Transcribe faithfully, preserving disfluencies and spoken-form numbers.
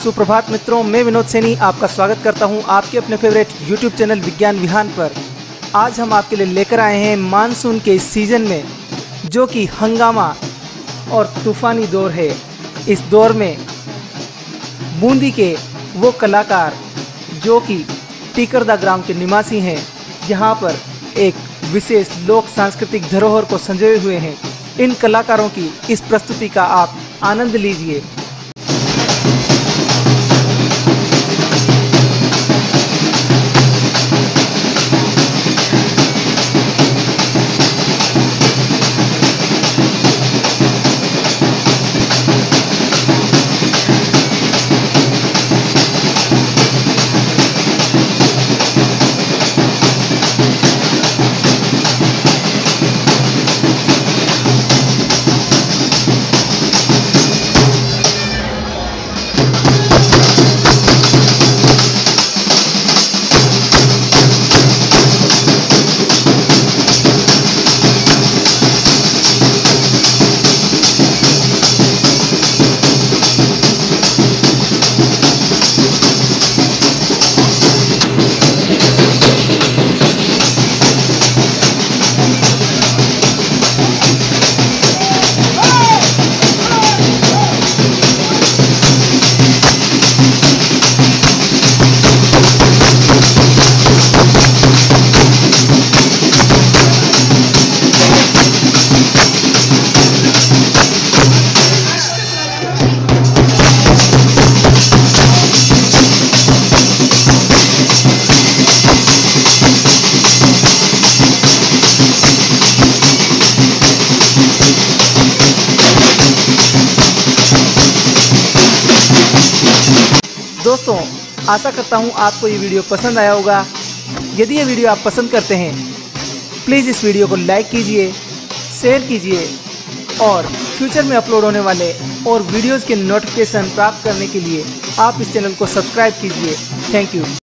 सुप्रभात मित्रों, मैं विनोद सैनी आपका स्वागत करता हूं आपके अपने फेवरेट यूट्यूब चैनल विज्ञान विहान पर। आज हम आपके लिए लेकर आए हैं मानसून के इस सीज़न में जो कि हंगामा और तूफ़ानी दौर है। इस दौर में बूंदी के वो कलाकार जो कि टीकरदा ग्राम के निवासी हैं, यहाँ पर एक विशेष लोक सांस्कृतिक धरोहर को संजोए हुए हैं। इन कलाकारों की इस प्रस्तुति का आप आनंद लीजिए। दोस्तों, आशा करता हूँ आपको ये वीडियो पसंद आया होगा। यदि ये वीडियो आप पसंद करते हैं, प्लीज़ इस वीडियो को लाइक कीजिए, शेयर कीजिए और फ्यूचर में अपलोड होने वाले और वीडियोज़ के नोटिफिकेशन प्राप्त करने के लिए आप इस चैनल को सब्सक्राइब कीजिए। Thank you.